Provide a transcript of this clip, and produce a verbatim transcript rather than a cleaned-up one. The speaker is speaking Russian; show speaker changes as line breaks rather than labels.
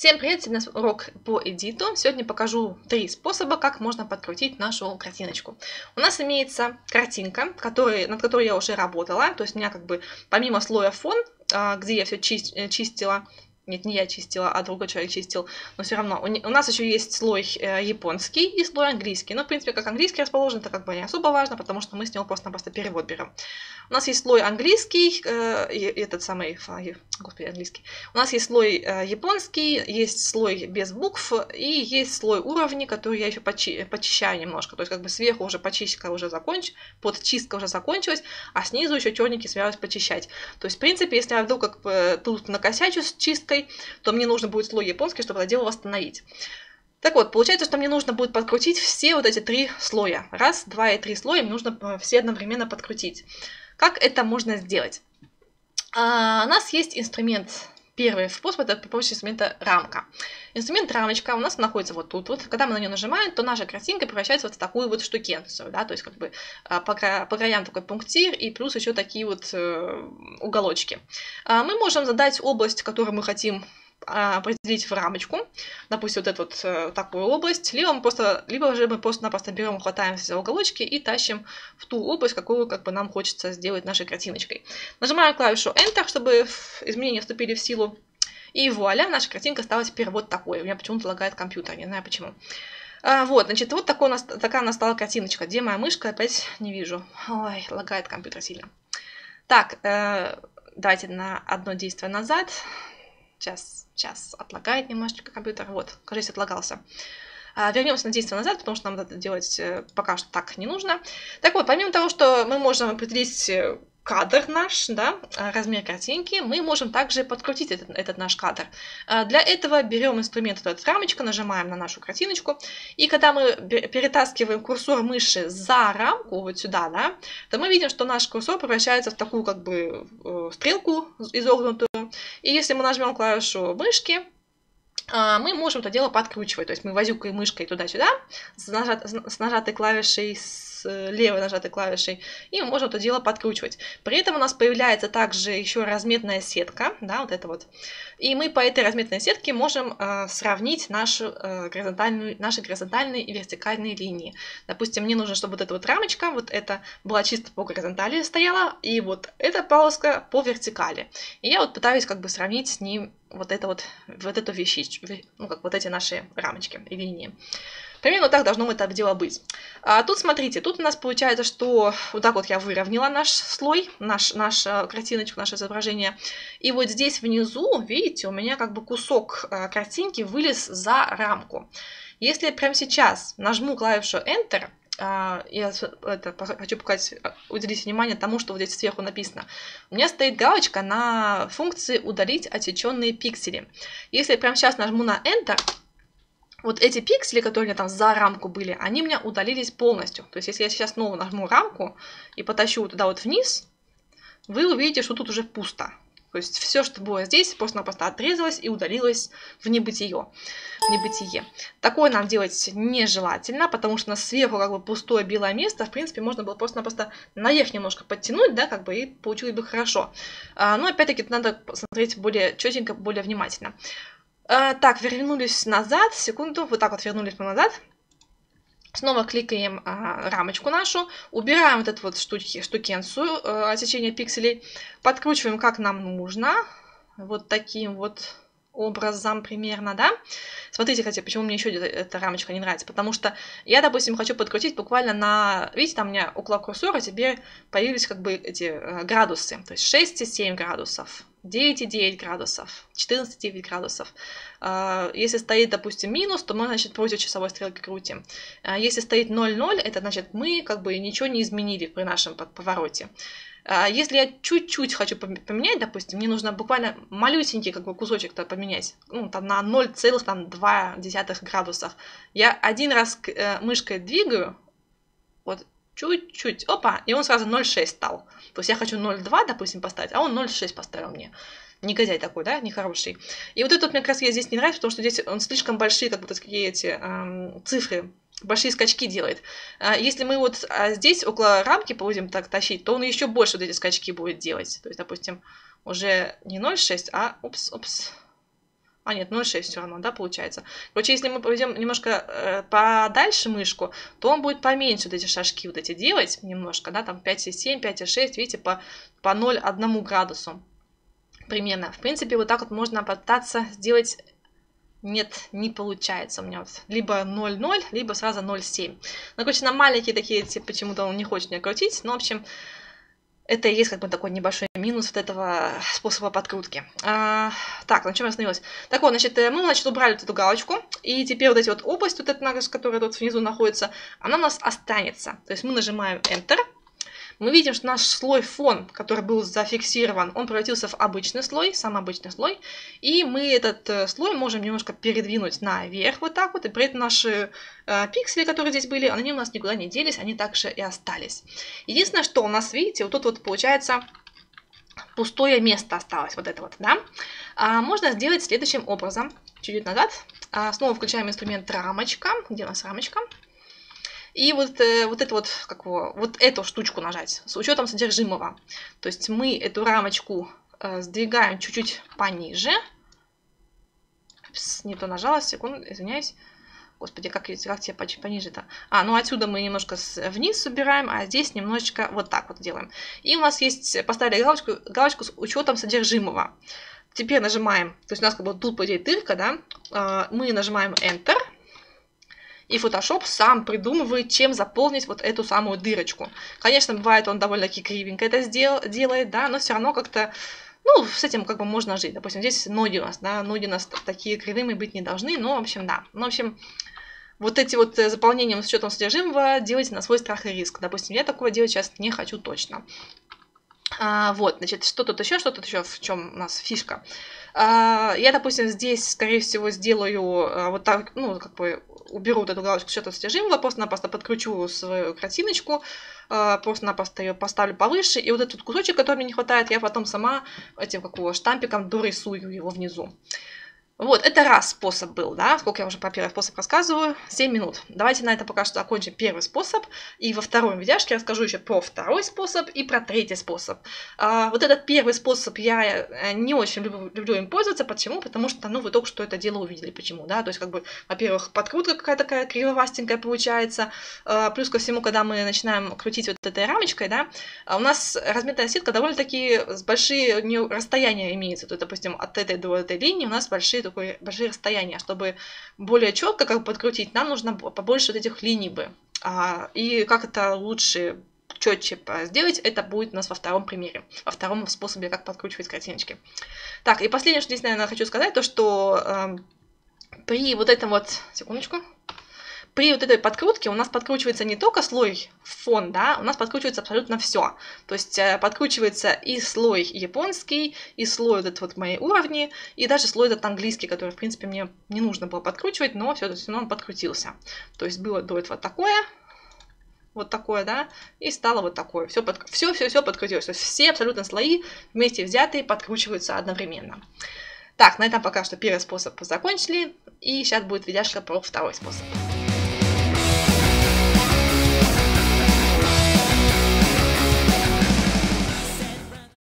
Всем привет! Сегодня у нас урок по эдиту. Сегодня покажу три способа, как можно подкрутить нашу картиночку. У нас имеется картинка, который, над которой я уже работала. То есть у меня как бы помимо слоя фон, где я все чистила, нет, не я чистила, а другой человек чистил, но все равно. У нас еще есть слой японский и слой английский. Но, в принципе, как английский расположен, это как бы не особо важно, потому что мы с него просто-напросто перевод берем. У нас есть слой английский, э, этот самый, господи, английский. У нас есть слой э, японский, есть слой без букв и есть слой уровней, который я еще почи почищаю немножко. То есть как бы сверху уже почистка уже закончилась, подчистка уже закончилась, а снизу еще черненький собираюсь почищать. То есть, в принципе, если я вдруг как бы тут накосячу с чисткой, то мне нужно будет слой японский, чтобы это дело восстановить. Так вот, получается, что мне нужно будет подкрутить все вот эти три слоя. Раз, два и три слоя мне нужно все одновременно подкрутить. Как это можно сделать? А, у нас есть инструмент, первый способ, это при помощи инструмента рамка. Инструмент рамочка у нас находится вот тут вот. Когда мы на нее нажимаем, то наша картинка превращается вот в такую вот штукенцию, да, то есть как бы по, кра по краям такой пунктир и плюс еще такие вот э, уголочки. А, мы можем задать область, которую мы хотим определить в рамочку, допустим, вот эту вот э, такую область, либо мы просто, либо же мы просто-напросто берем, хватаемся за уголочки и тащим в ту область, какую как бы нам хочется сделать нашей картиночкой. Нажимаем клавишу Enter, чтобы изменения вступили в силу, и вуаля, наша картинка стала теперь вот такой. У меня почему-то лагает компьютер, не знаю почему. А, вот, значит, вот такой у нас, такая у нас стала картиночка. Где моя мышка? Опять не вижу. Ой, лагает компьютер сильно. Так, э, давайте на одно действие назад. Сейчас, сейчас отлагает немножечко компьютер. Вот, кажется, отлагался. А, вернемся на действие назад, потому что нам это делать пока что так не нужно. Так вот, помимо того, что мы можем определить кадр наш, да, размер картинки, мы можем также подкрутить этот, этот наш кадр. А, для этого берем инструмент этот рамочка, нажимаем на нашу картиночку, и когда мы перетаскиваем курсор мыши за рамку, вот сюда, да, то мы видим, что наш курсор превращается в такую как бы стрелку изогнутую. И если мы нажмем клавишу мышки, мы можем это дело подкручивать. То есть мы возюкаем мышкой туда-сюда, с, нажат, с нажатой клавишей, с левой нажатой клавишей, и мы можем это дело подкручивать. При этом у нас появляется также еще разметная сетка, да, вот это вот. И мы по этой разметной сетке можем э, сравнить нашу, э, горизонтальную, наши горизонтальные и вертикальные линии. Допустим, мне нужно, чтобы вот эта вот рамочка, вот это была чисто по горизонтали стояла, и вот эта полоска по вертикали. И я вот пытаюсь как бы сравнить с ним вот это вот, вот эту вещичку, ну как вот эти наши рамочки и линии. Примерно так должно это дело быть. А тут смотрите, тут у нас получается, что вот так вот я выровняла наш слой, наш, нашу картиночку, наше изображение. И вот здесь внизу, видите, у меня как бы кусок картинки вылез за рамку. Если я прямо сейчас нажму клавишу Enter, я это, хочу показать, уделить внимание тому, что вот здесь сверху написано. У меня стоит галочка на функции «Удалить отсеченные пиксели». Если я прямо сейчас нажму на Enter, вот эти пиксели, которые у меня там за рамку были, они у меня удалились полностью. То есть, если я сейчас снова нажму рамку и потащу туда вот вниз, вы увидите, что тут уже пусто. То есть, все, что было здесь, просто-напросто отрезалось и удалилось в небытие. В небытие. Такое нам делать нежелательно, потому что у нас сверху как бы пустое белое место. В принципе, можно было просто-напросто наверх немножко подтянуть, да, как бы, и получилось бы хорошо. А, но, опять-таки, надо посмотреть более четенько, более внимательно. А, так, вернулись назад, секунду, вот так вот вернулись мы назад. Снова кликаем а, рамочку нашу, убираем вот эту вот штуки, штукенцию а, отсечения пикселей, подкручиваем как нам нужно, вот таким вот образом примерно, да. Смотрите, хотя, почему мне еще эта рамочка не нравится, потому что я, допустим, хочу подкрутить буквально на, видите, там у меня около курсора теперь появились как бы эти э, градусы, то есть шесть и семь градусов, девять и девять градусов, четырнадцать и девять градусов. Если стоит, допустим, минус, то мы, значит, против часовой стрелки крутим. Если стоит ноль ноль, это значит, мы как бы ничего не изменили при нашем повороте. Если я чуть-чуть хочу поменять, допустим, мне нужно буквально малюсенький как бы кусочек-то поменять, ну, там на ноль целых два градусов. Я один раз мышкой двигаю, вот чуть-чуть, опа, и он сразу ноль целых шесть стал. То есть я хочу ноль целых два, допустим, поставить, а он ноль целых шесть поставил мне. Негодяй такой, да, нехороший. И вот это вот мне как раз здесь не нравится, потому что здесь он слишком большие, как бы такие эти эм, цифры, большие скачки делает. А если мы вот а здесь около рамки будем так тащить, то он еще больше вот эти скачки будет делать. То есть, допустим, уже не ноль целых шесть, а упс, упс. А, нет, ноль шесть все равно, да, получается. Короче, если мы поведем немножко э, подальше мышку, то он будет поменьше вот эти шажки вот эти делать немножко, да, там пять и семь, пять и шесть, видите, по, по ноль целых одна градусу примерно. В принципе, вот так вот можно попытаться сделать. Нет, не получается у меня. Вот либо ноль ноль, либо сразу ноль семь. Ну, короче, на маленькие такие, типа, почему-то он не хочет меня крутить. Но, в общем, это и есть как бы такой небольшой минус вот этого способа подкрутки. А, так, на чем я остановилась? Так вот, значит, мы, значит, убрали вот эту галочку. И теперь вот эти вот область, вот эта, которая тут внизу находится, она у нас останется. То есть мы нажимаем Enter. Мы видим, что наш слой фон, который был зафиксирован, он превратился в обычный слой, самый обычный слой. И мы этот слой можем немножко передвинуть наверх вот так вот. И при этом наши э, пиксели, которые здесь были, они у нас никуда не делись, они также и остались. Единственное, что у нас, видите, вот тут вот получается пустое место осталось, вот это вот, да. А, можно сделать следующим образом. Чуть-чуть назад. А, снова включаем инструмент рамочка. Где у нас рамочка? И вот, э, вот, это вот, как его, вот эту штучку нажать с учетом содержимого. То есть мы эту рамочку э, сдвигаем чуть-чуть пониже. Пс, не то нажала, секунду, извиняюсь. Господи, как, как тебе пониже-то? А, ну отсюда мы немножко вниз убираем, а здесь немножечко вот так вот делаем. И у нас есть, поставили галочку, галочку с учетом содержимого. Теперь нажимаем, то есть у нас как бы тут, по идее, дырка, да? Э, мы нажимаем Enter. И Photoshop сам придумывает, чем заполнить вот эту самую дырочку. Конечно, бывает, он довольно-таки кривенько это сдел делает, да, но все равно как-то, ну, с этим как бы можно жить. Допустим, здесь ноги у нас, да, ноги у нас такие кривыми быть не должны, но, в общем, да. Ну, в общем, вот эти вот заполнения с учетом содержимого делайте на свой страх и риск. Допустим, я такого делать сейчас не хочу точно. А, вот, значит, что тут еще, что тут еще, в чем у нас фишка? А, я, допустим, здесь, скорее всего, сделаю а, вот так, ну, как бы уберу вот эту галочку с учетом содержимого, просто-напросто подкручу свою картиночку, а, просто-напросто ее поставлю повыше, и вот этот кусочек, который мне не хватает, я потом сама этим, как его, штампиком дорисую его внизу. Вот, это раз способ был, да, сколько я уже про первый способ рассказываю, семь минут. Давайте на этом пока что закончим первый способ, и во втором видяшке расскажу еще про второй способ и про третий способ. А, вот этот первый способ я не очень люблю, люблю им пользоваться, почему? Потому что, ну, вы только что это дело увидели, почему, да, то есть, как бы, во-первых, подкрутка какая-то такая кривовастенькая получается, а, плюс ко всему, когда мы начинаем крутить вот этой рамочкой, да, у нас разметная сетка довольно-таки с большие расстояния имеется, то есть, допустим, от этой до этой линии у нас большие такое большие расстояния. Чтобы более четко как бы подкрутить, нам нужно побольше вот этих линий бы. А, и как это лучше, четче сделать, это будет у нас во втором примере, во втором способе, как подкручивать картиночки. Так, и последнее, что здесь, наверное, хочу сказать, то, что э, при вот этом вот, секундочку, при вот этой подкрутке у нас подкручивается не только слой фон, да, у нас подкручивается абсолютно все. То есть подкручивается и слой японский, и слой вот этот вот мои уровни, и даже слой этот английский, который, в принципе, мне не нужно было подкручивать, но все равно он подкрутился. То есть было до этого такое, вот такое, да, и стало вот такое. Все, под... все, все, все подкрутилось. То есть все абсолютно слои вместе взятые подкручиваются одновременно. Так, на этом пока что первый способ закончили, и сейчас будет видяшка про второй способ.